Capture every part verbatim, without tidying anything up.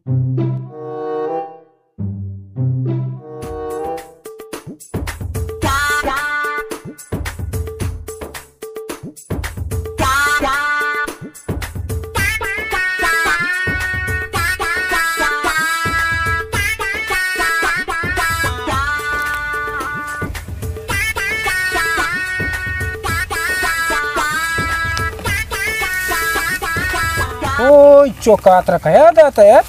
ओय चौकात रखाया जाता यार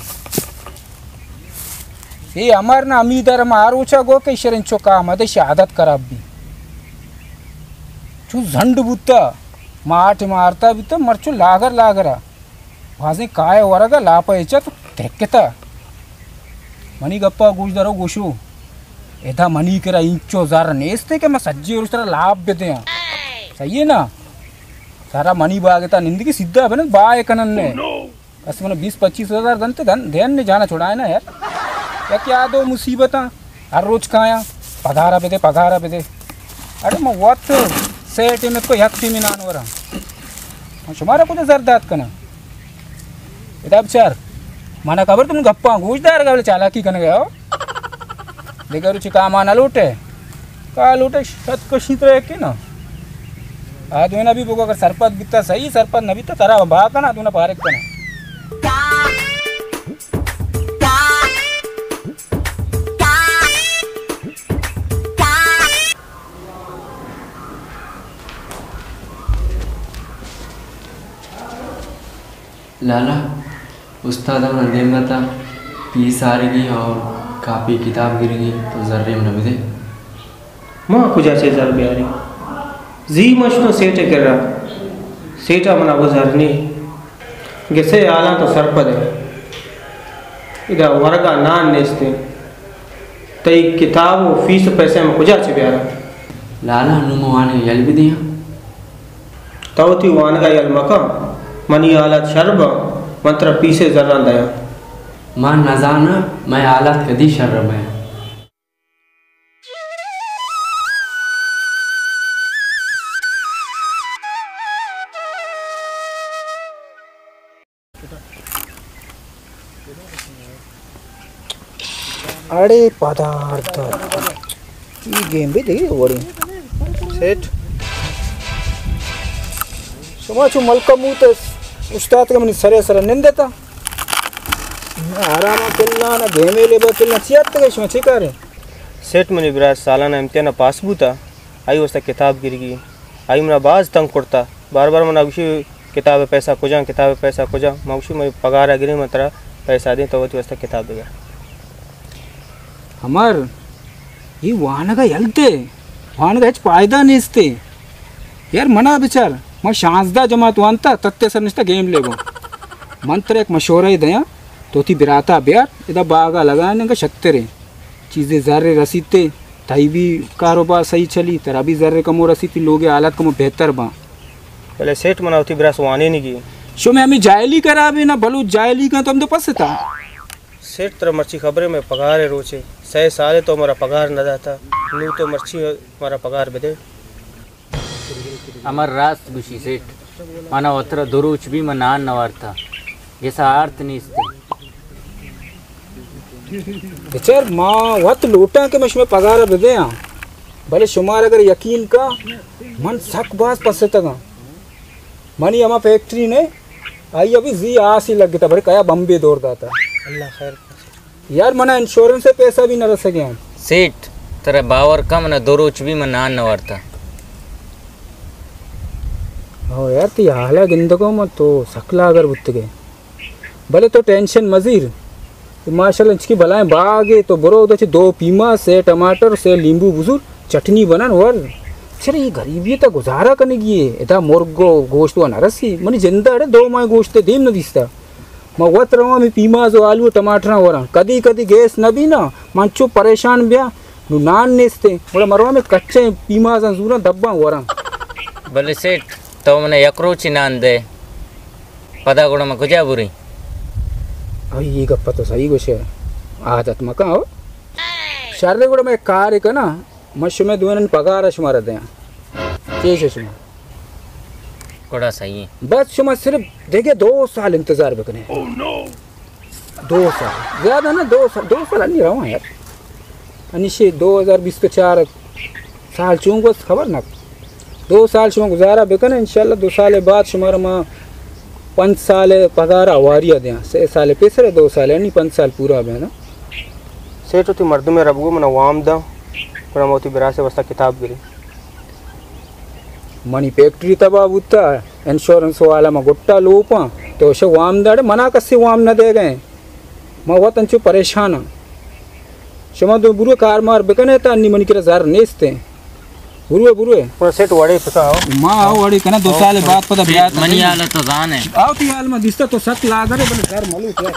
ये हमार ना अमीदर मारूचा गो के शरण चौका मदे शहादत कराब भी चू झंड बुत्ता माठ मारता भी तो मरचू लागर लागरा भाजे काय वरगा लापा याच्या तो तेक्केता मनी गप्पा गुजदारो गोशू एदा मनी करा इंचो जार नेस्ते के मैं सज्जी और उस तरह लाभ देते हैं सही है ना सारा मनी बागता निंदगी सिद्धा बने बाय कनन ने बस मैंने बीस पच्चीस हजार घंटे धन ध्यान ने जाना छोड़ा है ना यार या क्या दो मुसीबत हर रोज खाया पगारा पे दे पगारा पे दे अरे मैं वक्त सेट में कोई हफ्ते में नान हो रहा तुम्हारा कुछ जरदात कना इधर चार माना खबर तुम गप्पा गूजदार का चालाकी करने गए हो देखा रुचि काम आना लूटे का लूटे शत को शीत के ना आज ना भी बोको अगर सरपत बिकता सही सरपत न बिकता तारा बा कना तू ना पारे कना लाला उस्ताद हम नदेम था फीस आ रही और कापी किताब गिर गई तो जर्रे में नबी दे माँ कुछ ऐसे जर भी आ रही जी मशनो सेठे कर रहा सेठा मना गुजरनी गिसे आला तो सरपद है इधर वर्गा नान नेस्ते तई किताब और फीस पैसे में कुछ ऐसे भी आ रहा लाला नुमाने यल भी दिया तो थी वान का यल मका मनी आलत शर्ब मंत्र पीसे जर्रा दया मां नजाना मैं आलत कदी शर्ब है अरे पदार्थ ये गेम भी देखिए बड़ी सेठ समाचू मलका मुँह तो उस्ताद के मनी सरे सरे निंद देता आराम किलना ना गेमे ले बा किलना चियात तक इसमें चिकारे सेठ मनी बिराज सालाना इम्तिहान पास बूता आई वस्ता किताब गिर गई आई मना बाज तंग करता बार बार मना उसी किताब पैसा कुजा किताब पैसा कुजा मौसी मैं पगार गिरी मतरा पैसा दे तो वस्ता किताब देगा हमार ये वाहनगा यलते वाहनगा हेच फायदा नेस्ते यार मना बिचार मैं शांसदा जमात वानता तत्ते सर निस्ता गेम लेगो मंत्र एक मशोरा ही दया तो थी बिराता ब्यार इधर बागा लगाने का शक्तरे चीज़ें ज़र्रे रसीते ताई भी कारोबार सही चली तेरा भी ज़र्रे कमो रसीती लोगे हालत कमो बेहतर बा पहले सेठ मना होती बिरास वाने नहीं की शो में हमें जायली करा भी ना भलो जायली का तो हम तो पस था सेठ तरह मर्ची खबरें में पगार है रोचे सही साले तो हमारा पगार न जाता नू तो मर्ची हमारा पगार बेदे अमर रास्त गुशी सेठ माना उतर दुरुच भी मनान नवारता जैसा अर्थ नहीं इसते बेचार माँ वत लोटा के मश में पगार बेदे यहाँ भले शुमार अगर यकीन का मन सक बास पसे तक मनी हमारा फैक्ट्री ने आई अभी जी आस ही लग गया था भले कया बम्बे दौड़ दाता अल्लाह खैर यार मना इंश्योरेंस से पैसा भी न रह सके हम सेठ तेरा बावर कम न दुरुच भी मनान नवारता हो यार ती हाल गिंदगो में तो सकला अगर बुत गए भले तो टेंशन मजीर माशाल्लाह इसकी भलाएं बागे तो बुरो उधर दो पीमा से टमाटर से नींबू बुजुर्ग चटनी बनन वर चले ये गरीबी तो गुजारा करने की है इधर मुर्गो गोश्त व नरसी मनी जिंदा अरे दो माए गोश्त देम न दिसता मैं वत रहा मैं पीमा जो आलू टमाटर हो रहा कदी कदी गैस न भी ना मंचो परेशान ब्या नु नान नेस्ते बोला मरवा में कच्चे पीमा जूरा दब्बा हो रहा भले सेठ तो मैंने यकरोची नान दे पदा गुण में गुजा बुरी अभी ये गप्पा तो सही कुछ है आदत मका हो शारदे गुड़ा में कार्य का ना मश में दोनों पगार शुमार दे चेश शुमार गुड़ा सही है बस शुमार सिर्फ देखे दो साल इंतजार बकने oh, no. दो साल ज़्यादा ना, दो साल दो साल नहीं रहा यार। अनिशे दो हज़ार बीस के चार साल चूँ को खबर ना, दो साल शुमा गुजारा बेकन इंशाल्लाह दो साल बाद शुमार माँ पाँच साल पगार आवारिया दें छः साल पैसे दो साल नहीं पाँच साल पूरा बे ना सेठ होती मर्द में रबगो मना वाम दा पर मोती बिरा से वस्ता किताब गिरी मनी फैक्ट्री तबा बुता इंश्योरेंस वाला में गुट्टा लोपा तो शे वाम दाड़े मना कस्से वाम न दे गए मैं बहुत अंचो परेशान शुमा दो बुरे कार मार बेकने ता अन्नी मनी के जार नेस्ते बुरुए बुरुए पर सेठ वड़े पता हो माँ आओ वड़ी कना दो साल बाद पता ब्याह मनी आला तो जान है आओ ती हाल में दिसता तो सक लाग रे बने घर मलू क्या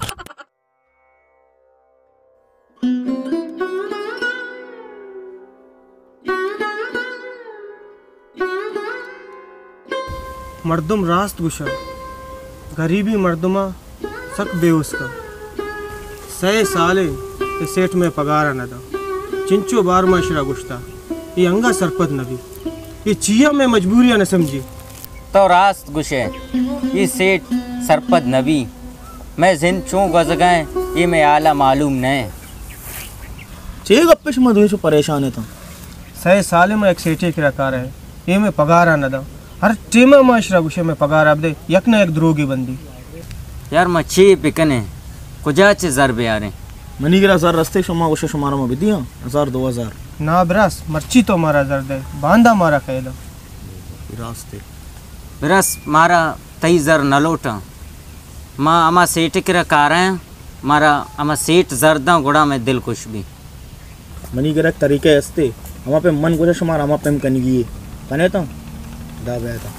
मर्दुम रास्त गुशा गरीबी मर्दुमा सक बेउस का सै साले के सेठ में पगारा न दा चिंचो बार माशरा गुश्ता ये अंगा सरपत नबी ये चिया में मजबूरियां न समझी तो रास्त गुशे ये सेठ सरपत नबी मैं जिन चूँ गज गए ये मैं आला मालूम नहीं चे गप्पे में दुई सौ परेशान है तो सै साले में एक सेठे की रकार है ये में पगारा न दा हर टीमा माशरा गुशे में पगार अब दे यक न एक द्रोगी बंदी यार मच्छी पिकने कुजा चे जरबे आ रहे मनी गिरा हजार रस्ते शुमा गुशे शुमारा में भी दिया हजार दो हजार ना ब्रस मर्ची तो मारा जर्द है बांधा मारा कहला रास्ते बिरस मारा तई जर न लोटा माँ अमा सेठ के कार हैं मारा अमा सेठ जरदा गुड़ा में दिल खुश भी मनी गिरा तरीके हस्ते हमा पे मन गुशे शुमारा हमा पे कन गिए कने तो दा बया था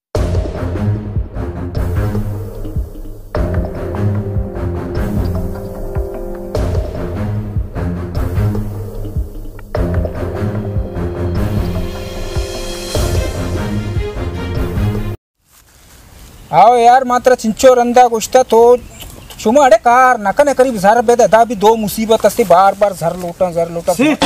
आओ यार मात्र चिंचो रंदा गुश्ता तो शुमा अड़े कार नकने करीब जर बेदा दा भी दो मुसीबत अस्ते बार बार जर लोटा जर लोटा सेठ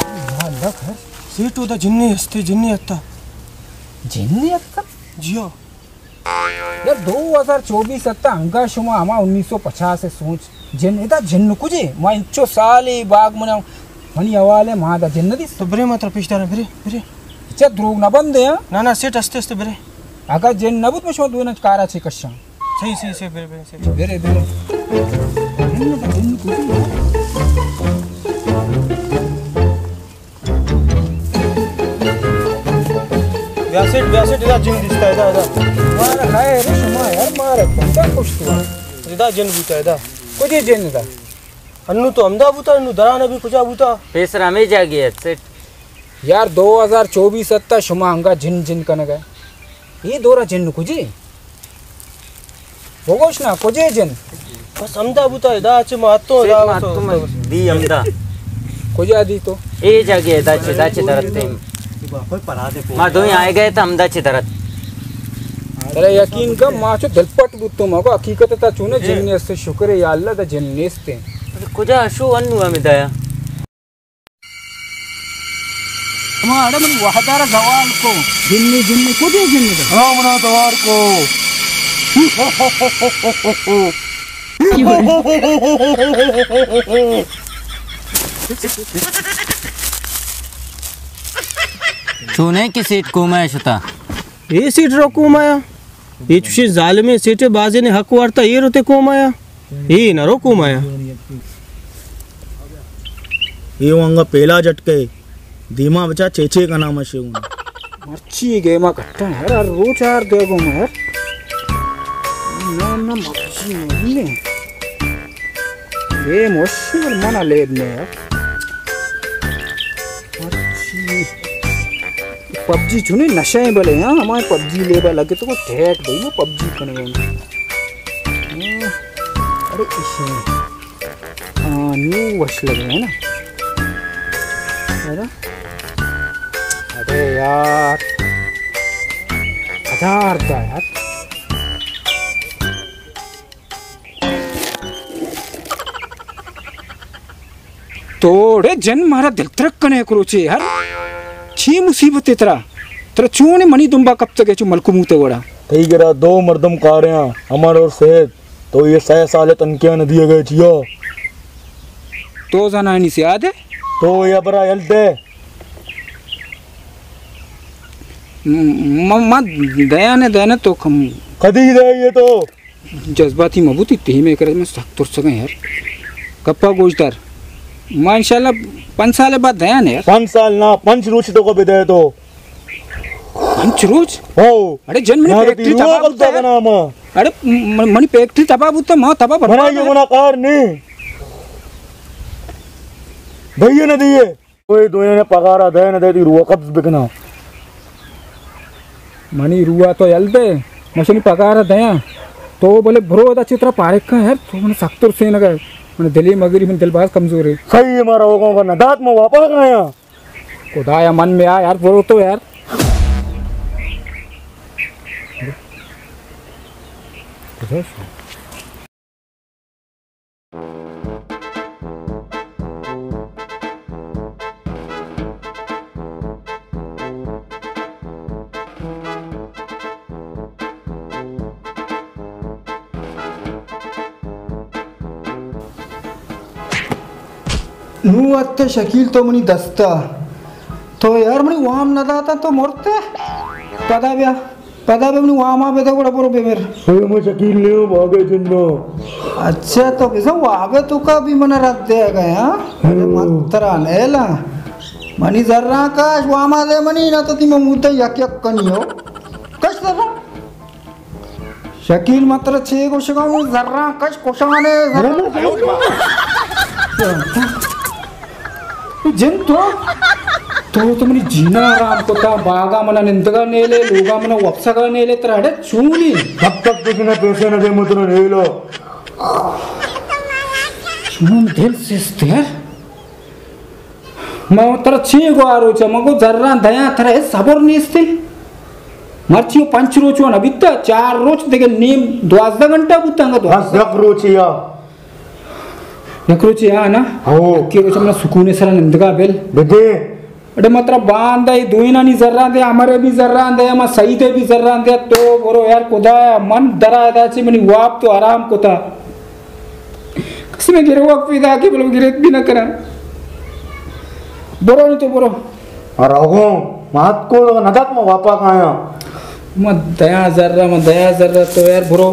सेठ उदा जिन्नी हस्ते जिन्नी हत्ता जिन्नी अक्का जियो यार दो हज़ार चौबीस अत्ता अंगा शुमा हमा उन्नीस सौ पचास से सोच जिन इदा जिन्न कुजे मा इंचो साले बाग मना मनी हवाले मा दा जिन्न दिस तो बरे मात्र पिछदार बरे बरे चे द्रोग न बंदे हैं ना ना सेठ हस्ते हस्ते बरे अगर जिन नबुत में शो दोना कारा छे कशा सही सही सही बरे बरे सही बेरे बेरे जिन्न दा जिन्न कुजे व्यासेट व्यासेट इदा जिन दिसता इदा इदा मारा है रे शुमा यार मारा बंदा कुछ तो इदा जिन बूता इदा कुजे जिन्न दा अन्नू तो अमदा बूता अन्नू दरा नबी कुजा बूता पेसरा में जागी है सेठ यार दो हज़ार चौबीस अत्ता शुमा अंगा जिन जिन कन गए ये दोरा जिन्न कुजे भोगोश ना कुजे जिन बस अमदा बूता इदा अच्छे महत्व सेठ इदा माँ तुम दी अमदा कुजा दी तो ए जागी है दाचे दाचे दरते माँ दो आए गए तो अमदा चे दरत अरे यकीन का माचो दिलपट बुत्तो मको हकीकत ता चुने जिन्ने से शुक्र है या अल्लाह दा जिन्नेस्ते कुजा अशु अन्नु हमें दया हमारा मन वहदारा जवाल को जिन्ने जिन्ने कुजे जिन्ने दा रामना तवार को चूने की सीट को मैं शुता ये सीट रोको माया ये चुशी जालिमे सीटे बाजे ने हक वार्ता ये रोते को माया ये न रोको माया ये वंगा पहला झटके धीमा बचा चेचे का नाम है मर्ची गे मा कट्टा यार रोज यार देगो मैं यार ना ना मर्ची नहीं ये मुश्किल मना लेद में यार मर्ची पबजी चुने नशे भले हाँ हमारे पबजी लेबा लगे तो वो ठेठ भाई ना पबजी कने अरे इसे हाँ न्यू वश लग रहा है ना है ना अरे यार हजार का यार तोड़े जन मारा दिल तरक कने क्रोचे यार छी मुसीबत तेरा तेरा चूने मनी दुम्बा कब तक चू मलकू मुँह ते वड़ा ठीक है दो मर्दम कारियां हमारे और सेहत तो ये सह साले तनके न दिए गए जियो तो जाना नहीं से याद है तो ये बरा हलते मम्मा दया ने दया ने तो कम कदी दे ये तो जज्बाती मबूती तेही में करे मैं सख्त तुर सके यार कप्पा गोश्तर मां इंशाल्लाह पाँच साल बाद दया ने यार पाँच साल ना पंच रोज तो को दे तो पंच रोज हो अरे जन्म यार फैक्ट्री ती तबाह रो बुता का नाम अरे म- मनी फैक्ट्री तबाह बुता मां तबाह बना बर्बाद ये है। मना कार नहीं भैया ने दिए कोई दोनों ने पगारा दे न दे ती रुआ कब्ज बिकना मनी रुआ तो यलबे मशीन पगार दया तो बोले भरो दा चित्र पारे का यार तो मन सख्तुर से न गए मन दिली मगरी मन दिलबाज कमजोर है सही है मारा होगा वरना दांत में वापस आया खुदाया मन में आ यार बोलो तो यार नू अत्ते शकील तो मनी दस्ता तो यार मनी वाम न दाता तो मोरते पदा ब्या पदा बे मनी वाम आ बेदा कोड़ा बोरो बेमेर अरे मैं शकील नहीं हूँ भागे जिन्नो अच्छा तो किसा वाबे तो का भी मना रख दे गए हां अरे मतरा नेला मनी जर्रा काश वामा दे मनी ना तो ती में मुद्दा यक यक कनी हो कश जर्रा शकील मात्र छे को शगाऊ जर्रा कश कोशाने जिन तो तो तुमने जीना आराम को ता बागा मना निंदगा नेले लोगा मना वप्सगा नेले तरहड़े चूली जब तक किसी ने पैसे न दे मुद्रा नहीं लो चूम दिल से स्तेर मैं तर छी गो आरो छ मगो जर्रा दया थरे सबर निस्ते मर्चियो पंच रोचो न बित्ता चार रोच देगे नीम द्वाजदा घंटा बुतंगा तो बस जब रोचिया नकरोची हा ना हो के रोच मना सुकूने सरा निंदगा बेल बेटे अरे मात्र बांधा ही दुईना नहीं जर्रा दे हमारे भी जर्रा दे हम सही दे भी जर्रा दे तो बोरो यार खुदा मन डरा दाची मनी वाप तो आराम को था किसी में गिरे वक्त भी दाके बोलो गिरे भी ना करा बोरो नहीं तो बोरो और हो मात को नदक में वापस आया मत दया जर्रा मत दया जर्रा तो यार बोरो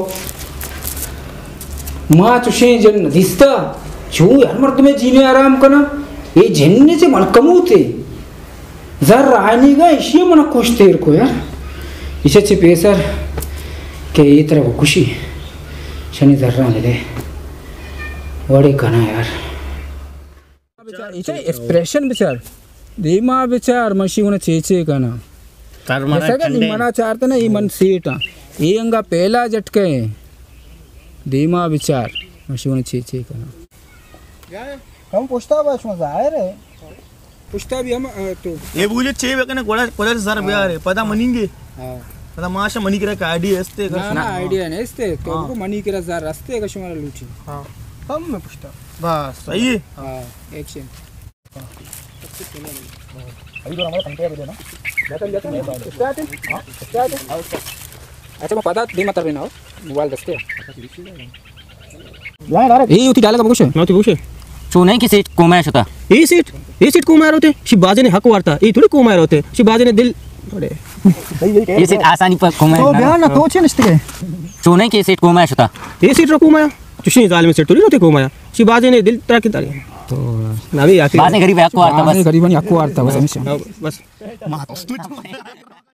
माँ चुशे जन दिस्ता जो यार मर्द में जीने आराम करना ये जन्ने से मलकमू थे जर रानी का इसी मना खुश तेर को यार इसे अच्छे पेसर के ये तरह को खुशी शनि जर्रा मिले बड़े कना यार इसे एक्सप्रेशन विचार धीमा विचार मशी उन्हें चेचे कना ऐसा क्या मना चाहते ना ये मन सीटा ये अंगा पहला झटके धीमा विचार मशी उन्हें चेचे कना हम पूछता बस मजा आए रे पुछता भी हम तो ये बूझे छे बेकने कोड़ा कोड़ा सर बिहार है पता मनींगे हां पता माशा मनी करे का आईडिया असते ना ना आइडिया नहीं इसते तो उनको मनी के हजार रास्ते का शुमार लूटी हां हम मैं पूछता बस सही है हां एक्शन अभी तो हमारा कंपेयर भी देना जाता जाता स्टार्ट हां स्टार्ट अच्छा मैं पता दे मत रहना मोबाइल दस्ते यार अरे ये उठी डालेगा कुछ मैं तो पूछे चूने की सीट कोमैश होता ये सीट ये सीट को मार होते शिबाजे ने हक वारता ये थोड़ी को मार होते शिबाजे ने दिल अरे ये सीट आसानी पर कोमैश तो बयान ना तो छे निस्ते चूने की सीट कोमैश होता ये सीट रो को माया तुशी जाल में सीट थोड़ी होते को माया शिबाजे ने दिल तरह की तारी तो ना भी आके बाद में गरीब है को आता बस गरीबन आपको आता बस बस